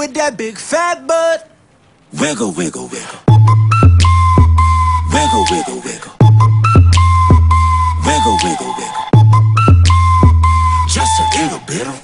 with that big fat butt. Wiggle, wiggle, wiggle. Wiggle, wiggle, wiggle. Wiggle, wiggle, wiggle. Just a little bit of